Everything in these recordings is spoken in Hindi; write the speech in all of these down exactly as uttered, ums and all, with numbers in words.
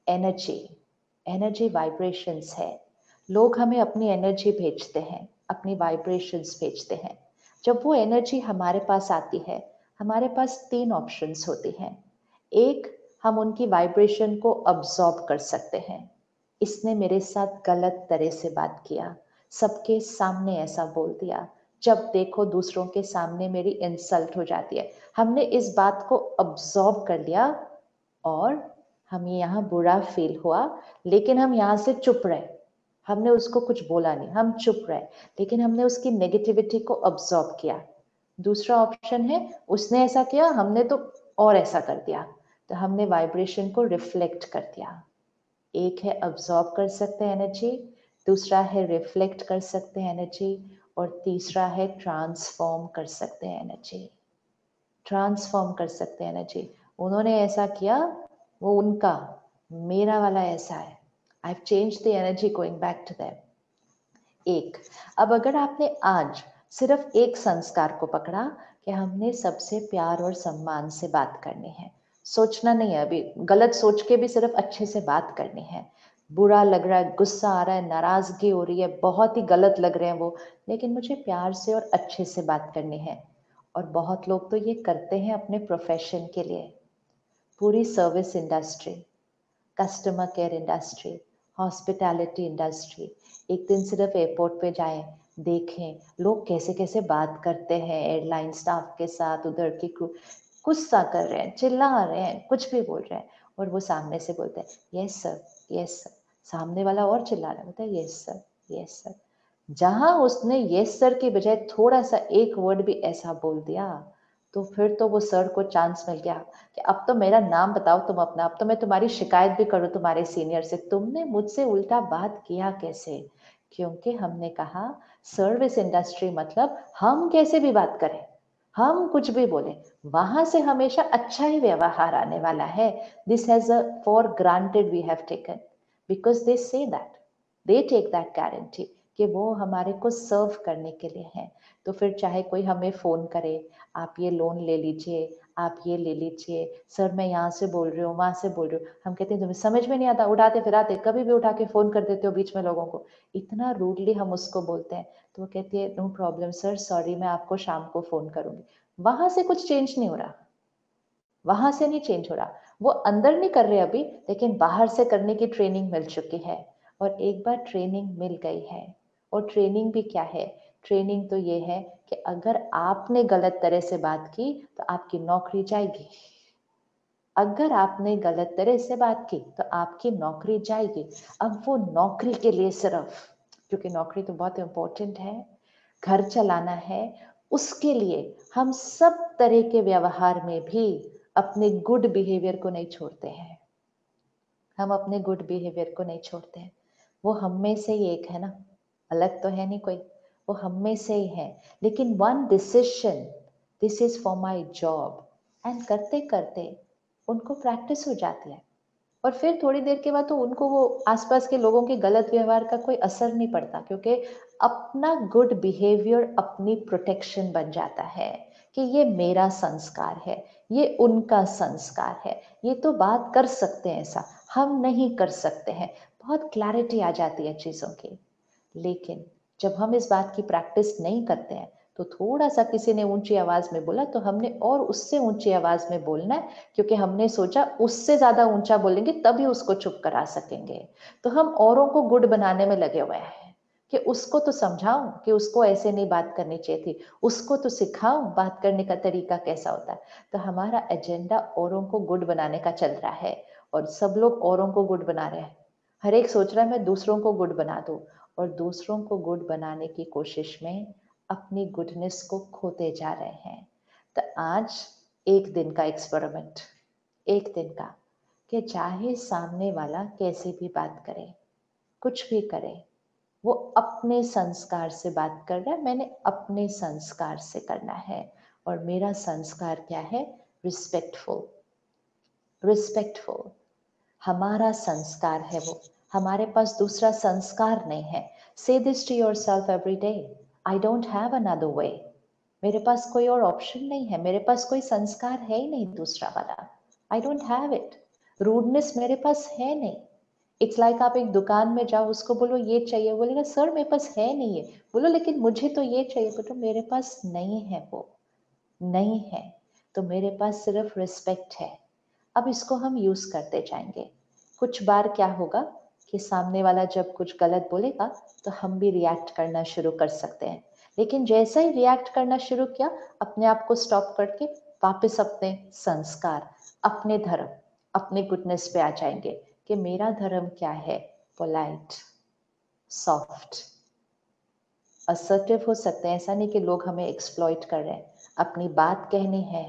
एनर्जी, एनर्जी वाइब्रेशंस है। लोग हमें अपनी एनर्जी भेजते हैं, अपनी वाइब्रेशंस भेजते हैं। जब वो एनर्जी हमारे पास आती है, हमारे पास तीन ऑप्शंस होती हैं। एक, हम उनकी वाइब्रेशन को अब्सॉर्ब कर सकते हैं। इसने मेरे साथ गलत तरह से बात किया, सबके सामने ऐसा बोल दिया, जब देखो दूसरों के सामने मेरी इंसल्ट हो जाती है। हमने इस बात को अब्सॉर्ब कर लिया और हमें यहाँ बुरा फील हुआ, लेकिन हम यहाँ से चुप रहे। हमने उसको कुछ बोला नहीं, हम चुप रहे, लेकिन हमने उसकी नेगेटिविटी को अब्सॉर्ब किया। दूसरा ऑप्शन है, उसने ऐसा किया, हमने तो और ऐसा कर दिया, तो हमने वाइब्रेशन को रिफ्लेक्ट कर दिया। एक है अब्सॉर्ब कर सकते हैं एनर्जी, दूसरा है रिफ्लेक्ट कर सकते हैं एनर्जी, और तीसरा है ट्रांसफॉर्म कर सकते हैं एनर्जी। ट्रांसफॉर्म कर सकते हैं एनर्जी। उन्होंने ऐसा किया, वो उनका, मेरा वाला ऐसा है। I have changed the energy going back to them. एक, अब अगर आपने आज सिर्फ एक संस्कार को पकड़ा कि हमने सबसे प्यार और सम्मान से बात करनी है, सोचना नहीं है, अभी गलत सोच के भी सिर्फ अच्छे से बात करनी है। बुरा लग रहा है, गुस्सा आ रहा है, नाराजगी हो रही है, बहुत ही गलत लग रहे हैं वो, लेकिन मुझे प्यार से और अच्छे से बात करनी है। और बहुत लोग तो ये करते हैं अपने प्रोफेशन के लिए। पूरी service industry, customer care industry, hospitality industry, एक दिन सिर्फ एयरपोर्ट पे जाएं, देखें लोग कैसे कैसे बात करते हैं एयरलाइन स्टाफ के साथ, उधर की क्रू, गुस्सा कर रहे हैं, चिल्ला रहे हैं, कुछ भी बोल रहे हैं, और वो सामने से बोलते हैं यस सर, यस सर। सामने वाला और चिल्ला रहा है, बोलता है यस सर, यस सर। जहां उसने यस सर के बजाय थोड़ा सा एक वर्ड भी ऐसा बोल दिया, तो फिर तो वो सर को चांस मिल गया कि अब तो मेरा नाम बताओ तुम अपना, अब तो मैं तुम्हारी शिकायत भी करूं तुम्हारे सीनियर से, तुमने मुझसे उल्टा बात किया कैसे। क्योंकि हमने कहा सर्विस इंडस्ट्री मतलब हम कैसे भी बात करें, हम कुछ भी बोले, वहां से हमेशा अच्छा ही व्यवहार आने वाला है। This has a for granted we have taken, because they say that, they take that guarantee कि वो हमारे को सर्व करने के लिए है। तो फिर चाहे कोई हमें फोन करे, आप ये लोन ले लीजिए, आप ये ले लीजिए, सर मैं यहाँ से बोल रही हूँ, वहां से बोल रही हूँ, हम कहते हैं तुम्हें समझ में नहीं आता, उठाते फिराते कभी भी उठा के फोन कर देते हो बीच में लोगों को, इतना रूडली हम उसको बोलते हैं। तो वो कहती है नो प्रॉब्लम सर, सॉरी, मैं आपको शाम को फोन करूंगी। वहां से कुछ चेंज नहीं हो रहा, वहां से नहीं चेंज हो रहा। वो अंदर नहीं कर रहे अभी, लेकिन बाहर से करने की ट्रेनिंग मिल चुकी है। और एक बार ट्रेनिंग मिल गई है, और ट्रेनिंग भी क्या है, ट्रेनिंग तो ये है कि अगर आपने गलत तरह से बात की तो आपकी नौकरी जाएगी। अगर आपने गलत तरह से बात की तो आपकी नौकरी जाएगी। अब वो नौकरी के लिए सिर्फ, क्योंकि नौकरी तो बहुत इंपॉर्टेंट है, घर चलाना है, उसके लिए हम सब तरह के व्यवहार में भी अपने गुड बिहेवियर को नहीं छोड़ते हैं। हम अपने गुड बिहेवियर को नहीं छोड़ते हैं। वो हम में से ही एक है ना, अलग तो है नहीं कोई, वो हम में से ही है। लेकिन one decision, this is for my job, and करते करते उनको प्रैक्टिस हो जाती है। और फिर थोड़ी देर के बाद तो उनको वो आसपास के लोगों के गलत व्यवहार का कोई असर नहीं पड़ता, क्योंकि अपना गुड बिहेवियर अपनी प्रोटेक्शन बन जाता है कि ये मेरा संस्कार है, ये उनका संस्कार है, ये तो बात कर सकते हैं ऐसा, हम नहीं कर सकते हैं। बहुत क्लैरिटी आ जाती है चीज़ों की। लेकिन जब हम इस बात की प्रैक्टिस नहीं करते हैं, तो थोड़ा सा किसी ने ऊंची आवाज में बोला तो हमने और उससे ऊंची आवाज में बोलना है, क्योंकि हमने सोचा उससे ज्यादा ऊंचा बोलेंगे तभी उसको चुप करा सकेंगे। तो हम औरों को गुड बनाने में लगे हुए हैं कि उसको तो समझाऊं कि उसको ऐसे नहीं बात करनी चाहिए थी, उसको तो सिखाऊं बात करने का तरीका कैसा होता है। तो हमारा एजेंडा औरों को गुड बनाने का चल रहा है, और सब लोग औरों को गुड बना रहे हैं। हर एक सोच रहा है मैं दूसरों को गुड बना दूं, और दूसरों को गुड बनाने की कोशिश में अपनी गुडनेस को खोते जा रहे हैं। तो आज एक दिन का एक्सपेरिमेंट, एक दिन का, कि चाहे सामने वाला कैसे भी बात करे, कुछ भी करे, वो अपने संस्कार से बात कर रहा है, मैंने अपने संस्कार से करना है। और मेरा संस्कार क्या है, रिस्पेक्टफुल, रिस्पेक्टफुल हमारा संस्कार है वो, हमारे पास दूसरा संस्कार नहीं है। Say this to yourself every day, I don't have another way, मेरे पास कोई और ऑप्शन नहीं है, मेरे पास कोई संस्कार है ही नहीं दूसरा वाला, I don't have it. Rudeness मेरे पास है नहीं। इट्स लाइक like आप एक दुकान में जाओ, उसको बोलो ये चाहिए, बोलेगा सर मेरे पास है नहीं है। बोलो लेकिन मुझे तो ये चाहिए, बोलो मेरे पास नहीं है, वो नहीं है। तो मेरे पास सिर्फ रिस्पेक्ट है। अब इसको हम यूज करते जाएंगे। कुछ बार क्या होगा कि सामने वाला जब कुछ गलत बोलेगा तो हम भी रिएक्ट करना शुरू कर सकते हैं। लेकिन जैसा ही रिएक्ट करना शुरू किया, अपने आप को स्टॉप करके वापस अपने संस्कार, अपने धर्म, अपने गुडनेस पे आ जाएंगे कि मेरा धर्म क्या है, पोलाइट, सॉफ्ट, असर्टिव हो सकते हैं। ऐसा नहीं कि लोग हमें एक्सप्लॉइट कर रहे हैं। अपनी बात कहनी है,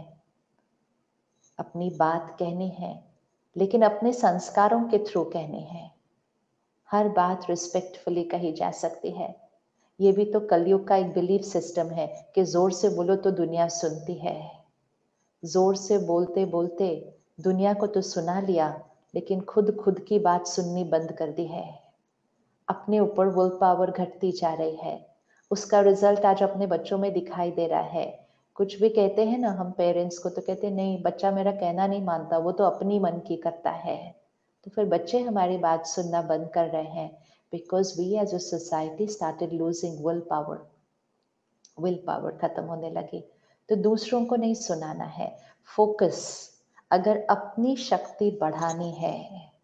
अपनी बात कहनी है, लेकिन अपने संस्कारों के थ्रू कहनी है। हर बात रिस्पेक्टफुली कही जा सकती है। ये भी तो कलयुग का एक बिलीफ सिस्टम है कि जोर से बोलो तो दुनिया सुनती है। जोर से बोलते बोलते दुनिया को तो सुना लिया, लेकिन खुद खुद की बात सुननी बंद कर दी है। अपने ऊपर विल पावर घटती जा रही है। उसका रिजल्ट आज अपने बच्चों में दिखाई दे रहा है। कुछ भी कहते हैं ना हम पेरेंट्स को, तो कहते हैं नहीं बच्चा मेरा कहना नहीं मानता, वो तो अपनी मन की करता है। तो फिर बच्चे हमारी बात सुनना बंद कर रहे हैं, because we as a society started losing will power. Will power खत्म होने लगी। तो दूसरों को नहीं सुनाना है। फोकस, अगर अपनी शक्ति बढ़ानी है,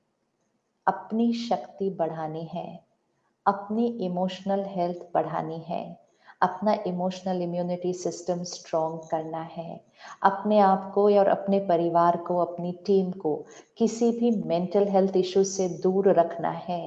अपनी शक्ति बढ़ानी है, अपनी इमोशनल हेल्थ बढ़ानी है, अपना इमोशनल इम्यूनिटी सिस्टम स्ट्रॉन्ग करना है, अपने आप को और अपने परिवार को, अपनी टीम को किसी भी मेंटल हेल्थ इश्यू से दूर रखना है।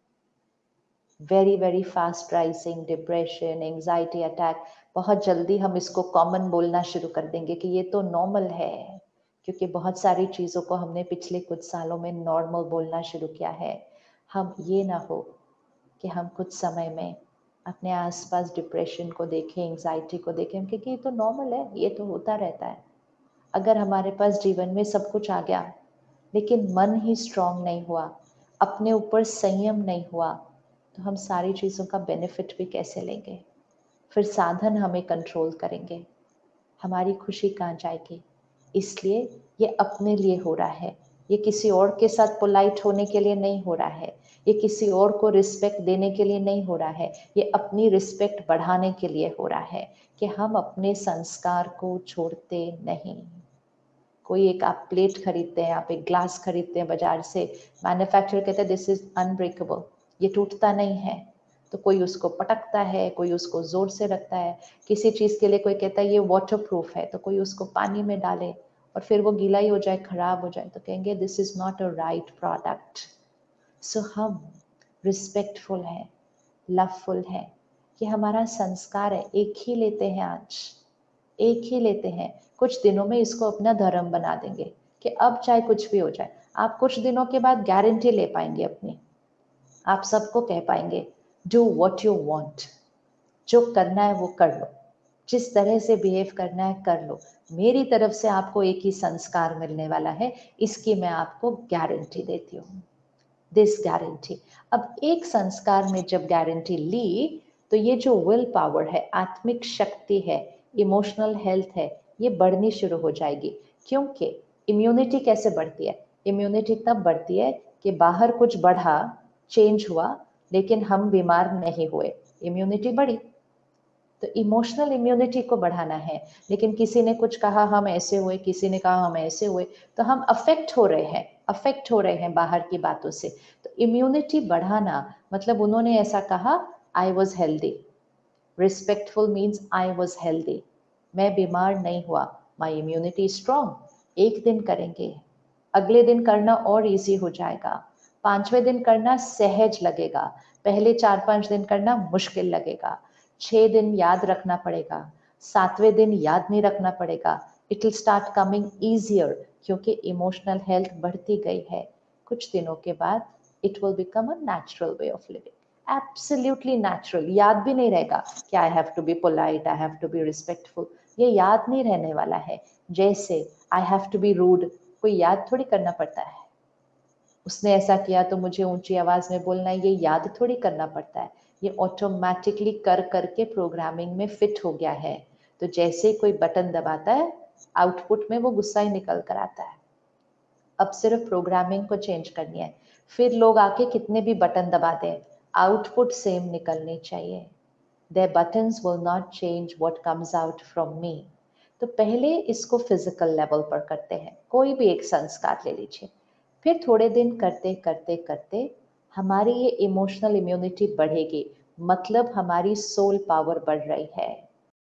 Very very fast rising depression, anxiety attack, बहुत जल्दी हम इसको कॉमन बोलना शुरू कर देंगे कि ये तो नॉर्मल है, क्योंकि बहुत सारी चीज़ों को हमने पिछले कुछ सालों में नॉर्मल बोलना शुरू किया है। हम ये ना हो कि हम कुछ समय में अपने आसपास डिप्रेशन को देखें, एंजाइटी को देखें, क्योंकि ये तो नॉर्मल है, ये तो होता रहता है। अगर हमारे पास जीवन में सब कुछ आ गया लेकिन मन ही स्ट्रांग नहीं हुआ, अपने ऊपर संयम नहीं हुआ, तो हम सारी चीज़ों का बेनिफिट भी कैसे लेंगे? फिर साधन हमें कंट्रोल करेंगे, हमारी खुशी कहाँ जाएगी? इसलिए ये अपने लिए हो रहा है, ये किसी और के साथ पोलाइट होने के लिए नहीं हो रहा है, ये किसी और को रिस्पेक्ट देने के लिए नहीं हो रहा है, ये अपनी रिस्पेक्ट बढ़ाने के लिए हो रहा है कि हम अपने संस्कार को छोड़ते नहीं। कोई एक आप प्लेट खरीदते हैं, आप एक ग्लास खरीदते हैं बाजार से, मैन्युफैक्चरर कहते हैं दिस इज अनब्रेकेबल, ये टूटता नहीं है, तो कोई उसको पटकता है, कोई उसको जोर से रखता है। किसी चीज के लिए कोई कहता है ये वाटर प्रूफ है, तो कोई उसको पानी में डाले और फिर वो गीला ही हो जाए, खराब हो जाए, तो कहेंगे this is not a right product. So हम रिस्पेक्टफुल हैं, लवफुल हैं, कि हमारा संस्कार है। एक ही लेते हैं आज, एक ही लेते हैं, कुछ दिनों में इसको अपना धर्म बना देंगे कि अब चाहे कुछ भी हो जाए। आप कुछ दिनों के बाद गारंटी ले पाएंगे अपनी, आप सबको कह पाएंगे डू व्हाट यू वांट, जो करना है वो कर लो, जिस तरह से बिहेव करना है कर लो, मेरी तरफ से आपको एक ही संस्कार मिलने वाला है, इसकी मैं आपको गारंटी देती हूँ, दिस गारंटी। अब एक संस्कार में जब गारंटी ली, तो ये जो विल पावर है, आत्मिक शक्ति है, इमोशनल हेल्थ है, ये बढ़नी शुरू हो जाएगी। क्योंकि इम्यूनिटी कैसे बढ़ती है? इम्यूनिटी तब बढ़ती है कि बाहर कुछ बढ़ा, चेंज हुआ, लेकिन हम बीमार नहीं हुए, इम्यूनिटी बढ़ी। तो इमोशनल इम्यूनिटी को बढ़ाना है, लेकिन किसी ने कुछ कहा हम ऐसे हुए, किसी ने कहा हम ऐसे हुए, तो हम अफेक्ट हो रहे हैं, अफेक्ट हो रहे हैं बाहर की बातों से। तो इम्यूनिटी बढ़ाना मतलब उन्होंने ऐसा कहा, I was healthy, respectful means I was healthy, मैं बीमार नहीं हुआ, माई इम्यूनिटी स्ट्रॉन्ग। एक दिन करेंगे, अगले दिन करना और इजी हो जाएगा, पांचवें दिन करना सहज लगेगा, पहले चार पांच दिन करना मुश्किल लगेगा, छह दिन याद रखना पड़ेगा, सातवें दिन याद नहीं रखना पड़ेगा, it will start coming easier, क्योंकि इमोशनल हेल्थ बढ़ती गई है। कुछ दिनों के बाद it will become a natural way of living, absolutely natural. याद भी नहीं रहेगा कि I have to be polite, I have to be respectful, ये याद नहीं रहने वाला है। जैसे I have to be rude, कोई याद थोड़ी करना पड़ता है, उसने ऐसा किया तो मुझे ऊंची आवाज में बोलना है, ये याद थोड़ी करना पड़ता है, ये ऑटोमेटिकली कर करके प्रोग्रामिंग में फिट हो गया है। तो जैसे कोई बटन दबाता है, आउटपुट में वो गुस्सा ही निकल कर आता है। अब सिर्फ प्रोग्रामिंग को चेंज करनी है। फिर लोग आके कितने भी बटन दबा दें, आउटपुट सेम निकलनी चाहिए। Their buttons will not change what comes out from me. तो पहले इसको फिजिकल लेवल पर करते हैं, कोई भी एक संस्कार ले लीजिए। फिर थोड़े दिन करते करते करते हमारी ये इमोशनल इम्यूनिटी बढ़ेगी, मतलब हमारी सोल पावर बढ़ रही है।